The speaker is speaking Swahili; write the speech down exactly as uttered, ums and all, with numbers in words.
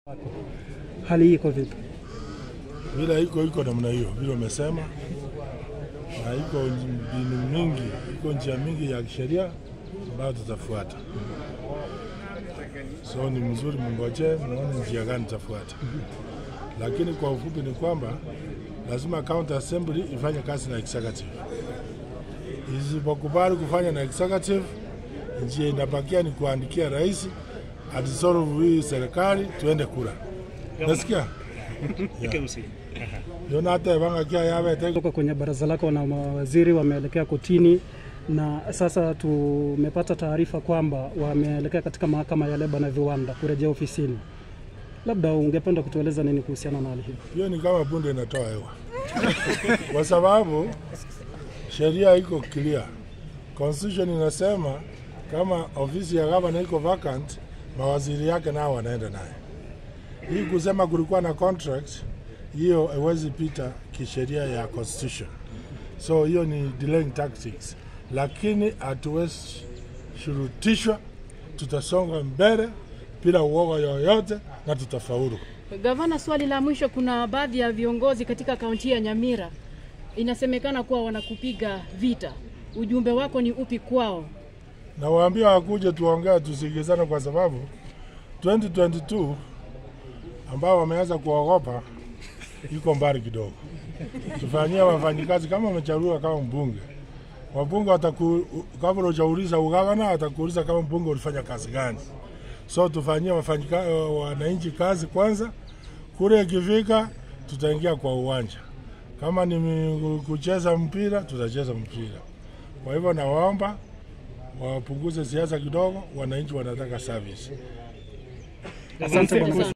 Hali iko vipi? Bila iko iko namna hiyo, vile umesema, na iko mbinu mingi, iko njia mingi ya kisheria ambayo tutafuata. So ni mzuri mngoje muone njia gani tutafuata. Lakini kwa ufupi ni kwamba lazima county assembly ifanye kazi na executive. Isipokubali kufanya na executive, njia inabakia ni kuandikia rais adisolve hii serikali tuende kura. Nasikia? Kutoka kwenye baraza lako na mawaziri wameelekea kotini, na sasa tumepata taarifa kwamba wameelekea katika mahakama ya leba na viwanda kurejea ofisini. Labda ungependa kutueleza nini kuhusiana na hali hiyo? Hiyo ni kama bunde inatoa hewa. Kwa sababu sheria iko clear. Constitution inasema kama ofisi ya gavana iko vacant, mawaziri yake nao wanaenda naye. Hii kusema kulikuwa na contract, hiyo haiwezi pita kisheria ya constitution. So hiyo ni delaying tactics. Lakini hatuwezi shurutishwa, tutasonga mbele bila uoga yoyote na tutafaulu. Gavana, swali la mwisho, kuna baadhi ya viongozi katika kaunti ya Nyamira inasemekana kuwa wanakupiga vita. Ujumbe wako ni upi kwao? Na waambia wakuje tuongee tusikizane, kwa sababu twenty twenty-two ambao wameanza kuogopa iko mbali kidogo. Tufanyia wafanyikazi kama wamechaguliwa kama mbunge. Wabunge wataku kama unauliza ugavana atakuuliza kama mbunge ulifanya kazi gani. So tufanyia wafanyikazi wananchi kazi kwanza, kule ikifika tutaingia kwa uwanja. Kama ni kucheza mpira tutacheza mpira. Kwa hivyo nawaomba wapunguze siasa kidogo, wananchi wanataka service. Asante bwana.